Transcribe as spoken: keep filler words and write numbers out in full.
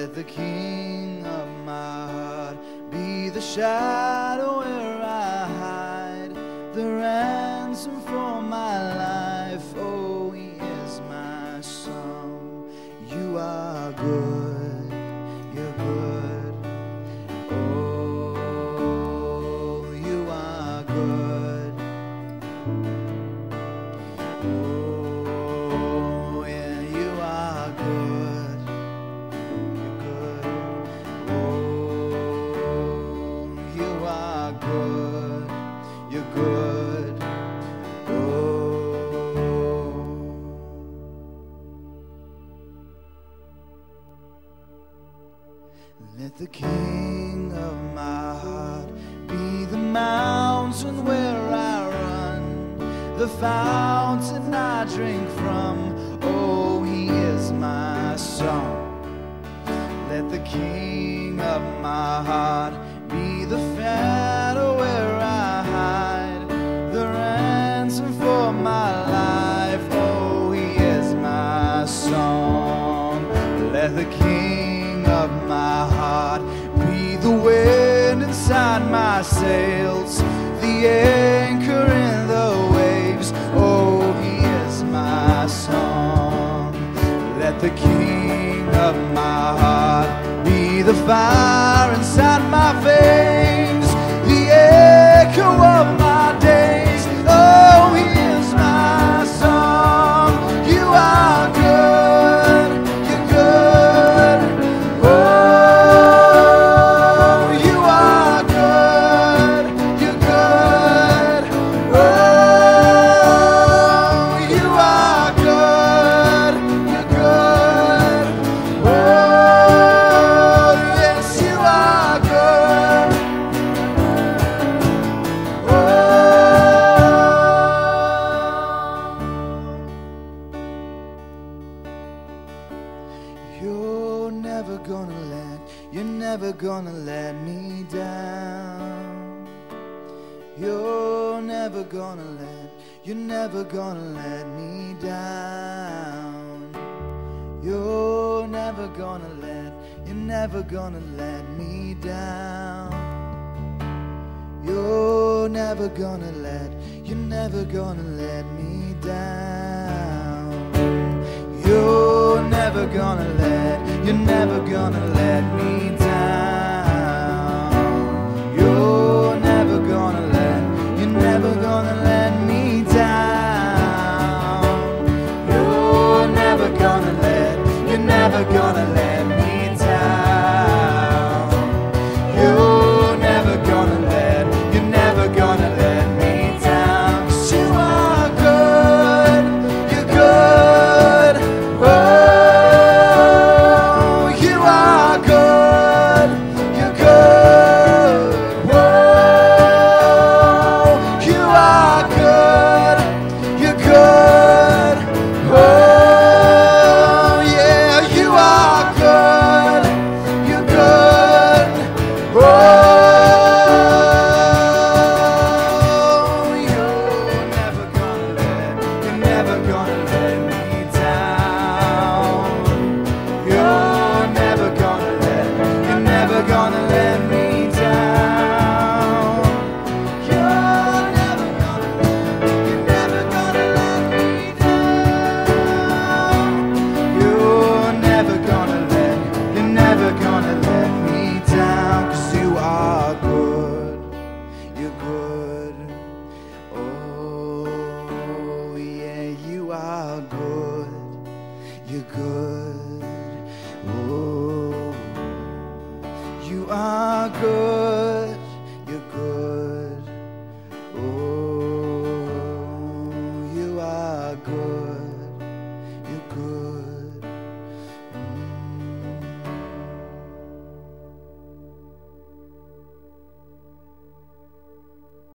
Let the King of my heart be the shadow where I hide, the ransom for my life. Oh, he is my song. You are good, you're good. Oh, you are good. Oh, yeah, you are good. You're good. Oh, you are good. You're good. Oh. Let the King of my heart be the mountain where I run, the fountain I drink from. Oh, he is my song. Let the King of my heart be the shadow where I hide, the ransom for my life. Oh, he is my song. Let the King of my heart be the wind inside my sails, the anchor in the waves. Oh, he is my song. Let the King of my heart be the fire inside my veins, the echo of my days. Oh, he is my song. You are good, you're good. Oh, you are good, you're good. Oh, you are good, you're good. Oh, yes, you are good. Oh, you're never gonna let, you're never gonna let me down. You're never gonna let, you're never gonna let me down. You're never gonna let, you're never gonna let me down. You're never gonna let, you're never gonna let me down. You're never gonna let, you're never gonna let me